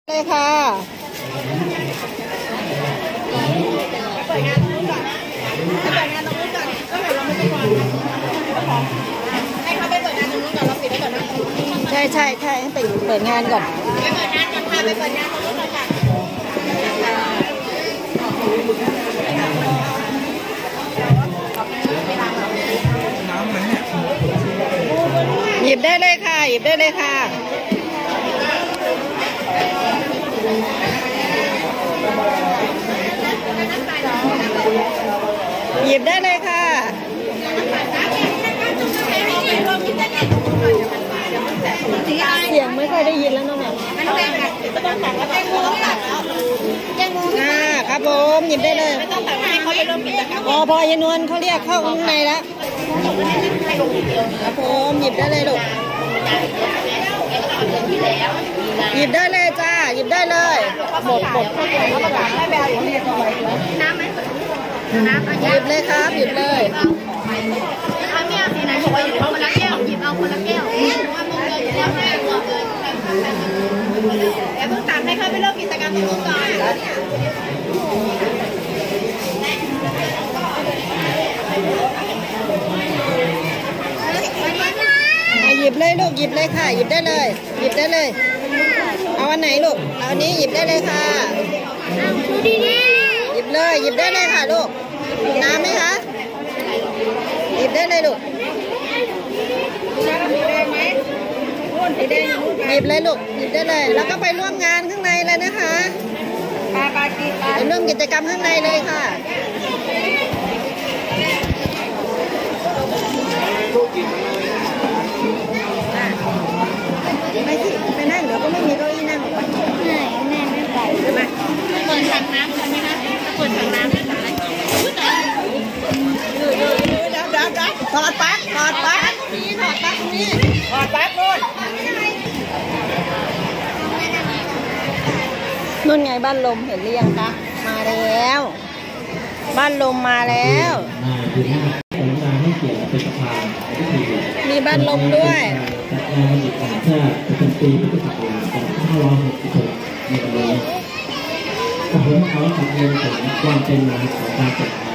เลยค่ะเปิดงานตรงนู้นก่อนเปิดงานตรงนู้นก่อนก็เดี๋ยวเราไม่ต้องก่อนให้เขาไปเปิดงานตรงนู้นก่อนเราปิดไว้ก่อนนะใช่ให้ไปเปิดงานก่อนไปเปิดงานก่อนค่ะไปเปิดงานตรงนู้นก่อนค่ะหยิบได้เลยค่ะหยิบได้เลยค่ะหยิบได้เลยค่ะเสียงไม่ค่อยได้ยินแล้วน้องแม่ครับผมหยิบได้เลยพอยนวลเขาเรียกเข้าข้างในแล้วครับผมหยิบได้เลยลูกหยิบได้เลยจ้าหยิบได้เลยหมดน้ำไหมหยิบเลยครับหยิบเลยเอาเนี่ยสีไหนบอกว่าหยิบเอาคนละแก้วหยิบเอาคนละแก้วว่ามึงเลยอยู่แล้วแม่ตัวเลยเดี๋ยวเพิ่งตามให้เขาไปเริ่มกิจกรรมตรงนู้นก่อนหยิบเลยลูกหยิบเลยค่ะหยิบได้เลยหยิบได้เลยเอาอันไหนลูกเอาอันนี้หยิบได้เลยค่ะหยิบเลยหยิบได้เลยค่ะลูกน้ำไหมคะหยิบได้เลยลูกหยิบเลยลูกหยิบได้เลยแล้วก็ไปร่วมงานข้างในเลยนะคะไปร่วมกิจกรรมข้างในเลยค่ะไปนั่งเดี๋ยวก็ไม่มีเก้าอี้นั่งหรอกแม่ไม่ไปใช่ไหมเปิดถังน้ำใช่ไหมคะเปิดถังน้ำได้ไหมถอดปลั๊กนู่นไงบ้านลมเห็นหรือยังคะมาแล้วบ้านลมมาแล้วมีบ้านลมด้วยจัดงานอีกครั้งเพื่อเป็นปีพุทธศักราช2566ในวันนี้ผมขอจัดเรียนถึงความเป็นมาของการจัดงาน